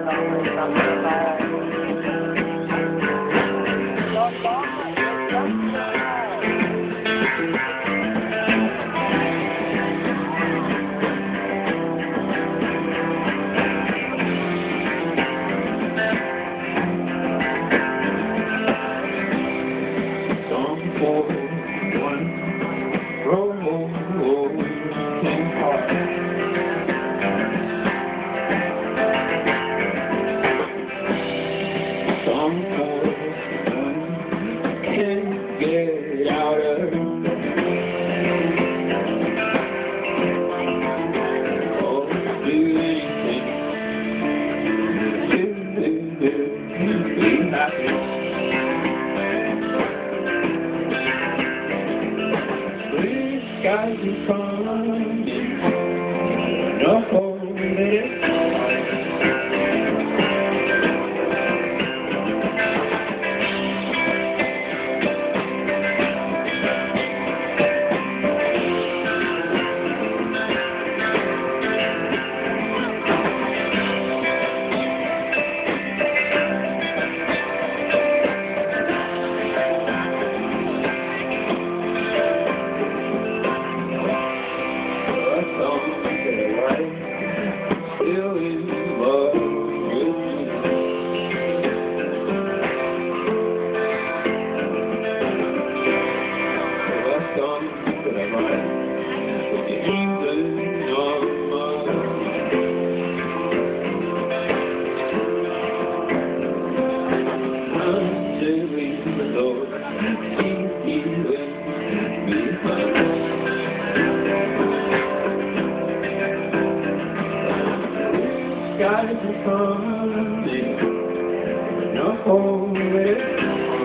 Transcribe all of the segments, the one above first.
Get out of or do anything to be happy. Blue skies are coming, no holding it. Still in love with me. The songs that I write with the England on my until the Lord keep healing behind. Skies are coming, no holding it.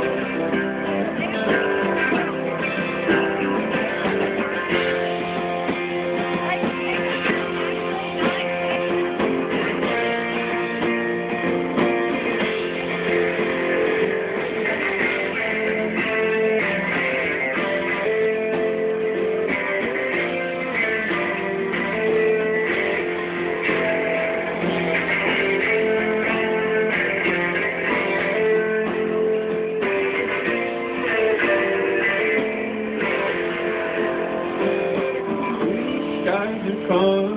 Skies are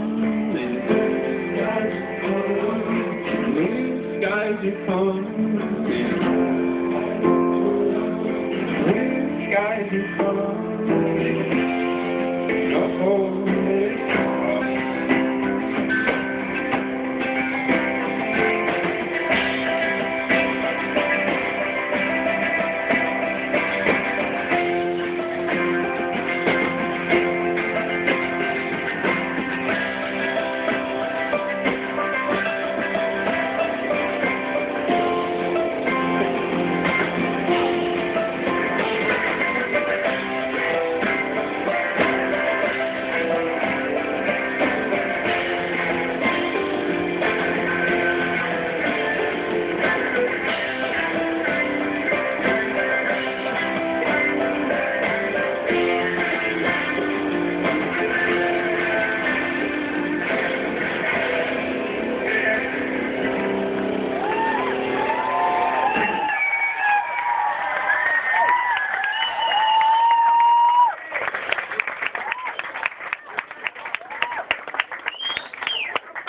coming, skies are coming, blue skies are coming.